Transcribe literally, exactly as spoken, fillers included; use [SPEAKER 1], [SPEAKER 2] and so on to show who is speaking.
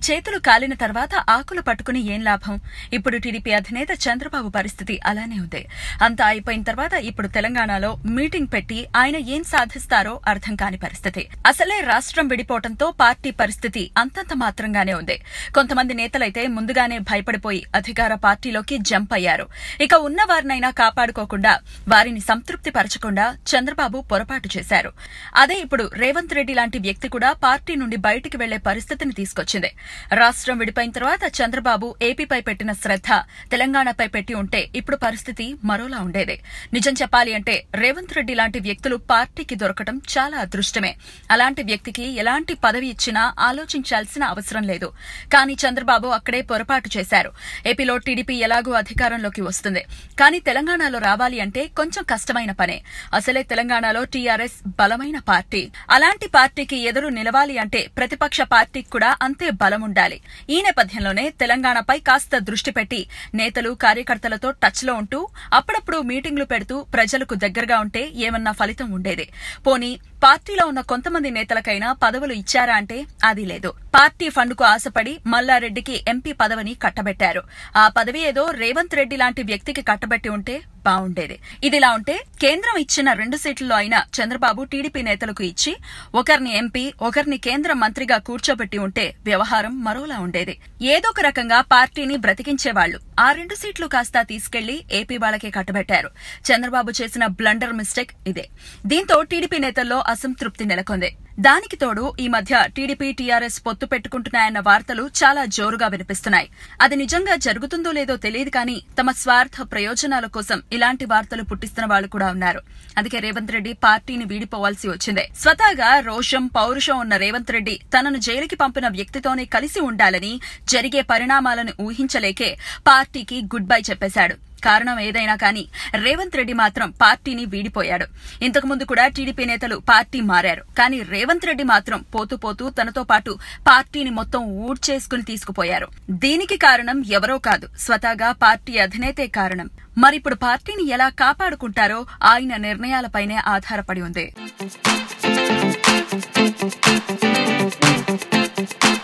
[SPEAKER 1] చేతులు కాలిన తర్వాత ఆకులు పట్టుకుని ఏం లాభం? ఇప్పుడు టీడీపీ అధినేత చంద్రబాబు పరిస్థితి అలానే ఉంది. అంతా అయిపోయిన తర్వాత ఇప్పుడు తెలంగాణలో మీటింగ్ పెట్టి ఆయన ఏం సాధిస్తారో అర్థం కాని పరిస్థితి. అసలే రాష్ట్రం విడిపోవడంతో పార్టీ పరిస్థితి అంతంత మాత్రంగానే ఉంది. కొంతమంది నేతలైతే ముందుగానే భయపడిపోయి అధికార పార్టీలోకి జంప్ అయ్యారు. ఇక ఉన్న వారినైనా కాపాడుకోకుండా వారిని సంతృప్తి పరచకుండా చంద్రబాబు పొరపాటు చేశారు. అదే ఇప్పుడు రేవంత్ రెడ్డి లాంటి వ్యక్తి కూడా పార్టీ నుండి బయటికి వెళ్లే పరిస్థితిని తీసుకొచ్చింది. రాష్ట్రం విడిపోయిన తర్వాత చంద్రబాబు ఏపీపై పెట్టిన శ్రద్ధ తెలంగాణపై పెట్టి ఉంటే ఇప్పుడు పరిస్థితి మరోలా ఉండేది. నిజం చెప్పాలి అంటే రేవంత్ రెడ్డి లాంటి వ్యక్తులు పార్టీకి దొరకటం చాలా అదృష్టమే. అలాంటి వ్యక్తికి ఎలాంటి పదవి ఇచ్చినా ఆలోచించాల్సిన అవసరం లేదు. కానీ చంద్రబాబు అక్కడే పొరపాటు చేశారు. ఏపీలో టీడీపీ ఎలాగూ అధికారంలోకి వస్తుంది, కానీ తెలంగాణలో రావాలి అంటే కొంచెం కష్టమైన పనే. అసలే తెలంగాణలో టీఆర్ఎస్ బలమైన పార్టీ. అలాంటి పార్టీకి ఎదురు నిలవాలి అంటే ప్రతిపక్ష పార్టీకి కూడా అంతే బలం ఉండాలి. ఈ నేపథ్యంలోనే తెలంగాణపై కాస్త దృష్టి పెట్టి నేతలు కార్యకర్తలతో టచ్ లో ఉంటూ అప్పుడప్పుడు మీటింగ్లు పెడుతూ ప్రజలకు దగ్గరగా ఉంటే ఏమన్నా ఫలితం ఉండేది. పోనీ పార్టీలో ఉన్న కొంతమంది నేతలకైనా పదవులు ఇచ్చారా అంటే అది లేదు. పార్టీ ఫండ్కు ఆశపడి మల్లారెడ్డికి ఎంపీ పదవిని కట్టబెట్టారు. ఆ పదవి ఏదో రేవంత్ రెడ్డి లాంటి వ్యక్తికి కట్టబెట్టి ఉంటే బావుండేది. ఇదిలా ఉంటే కేంద్రం ఇచ్చిన రెండు సీట్లలో అయినా చంద్రబాబు టీడీపీ నేతలకు ఇచ్చి ఒకరిని ఎంపీ ఒకరిని కేంద్ర మంత్రిగా కూర్చోబెట్టి ఉంటే వ్యవహారం మరోలా ఉండేది. ఏదో ఒక రకంగా పార్టీని బ్రతికించేవాళ్లు. ఆ రెండు సీట్లు కాస్త తీసుకెళ్లి ఏపీ వాళ్లకే కట్టబెట్టారు. చంద్రబాబు చేసిన బ్లండర్ మిస్టేక్ ఇదే. దీంతో టీడీపీ నేతల్లో అసంతృప్తి నెలకొంది. దానికి తోడు ఈ మధ్య టీడీపీ టీఆర్ఎస్ పొత్తు పెట్టుకుంటున్నాయన్న వార్తలు చాలా జోరుగా వినిపిస్తున్నాయి. అది నిజంగా జరుగుతుందో లేదో తెలియదు, కానీ తమ స్వార్థ ప్రయోజనాల కోసం ఇలాంటి వార్తలు పుట్టిస్తున్న వాళ్లు కూడా ఉన్నారు. అందుకే రేవంత్ రెడ్డి పార్టీని వీడిపోవాల్సి వచ్చింది. స్వతహాగా రోషం పౌరుషం ఉన్న రేవంత్ రెడ్డి తనను జైలుకి పంపిన వ్యక్తితోనే కలిసి ఉండాలని జరిగే పరిణామాలను ఊహించలేకే పార్టీకి గుడ్ బై చెప్పేశాడు. కారణం ఏదైనా కానీ రేవంత్ రెడ్డి మాత్రం పార్టీని వీడిపోయాడు. ఇంతకుముందు కూడా టీడీపీ నేతలు పార్టీ మారారు, కానీ రేవంత్ రెడ్డి మాత్రం పోతూ పోతూ తనతో పాటు పార్టీని మొత్తం ఊడ్చేసుకుని తీసుకుపోయారు. దీనికి కారణం ఎవరో కాదు, స్వతహాగా పార్టీ అధినేతే కారణం. మరిప్పుడు పార్టీని ఎలా కాపాడుకుంటారో ఆయన నిర్ణయాలపైనే ఆధారపడి ఉంది.